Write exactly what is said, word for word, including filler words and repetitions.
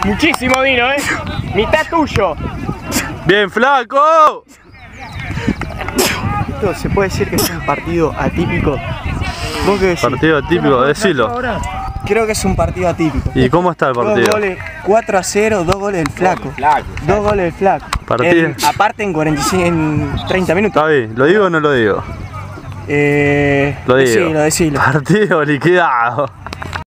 Muchísimo vino, ¿eh? Mitad tuyo. ¡Bien, flaco! Esto se puede decir que es un partido atípico. ¿Vos qué decís? Partido atípico, decilo. Creo que es un partido atípico. ¿Y cómo está el partido? Dos goles, cuatro a cero, dos goles del flaco. Dos goles del flaco. Partido. En, aparte en, cuarenta y cinco, en treinta minutos. Está bien, ¿lo digo o no lo digo? Eh, Lo digo. Decilo, decilo. Partido liquidado.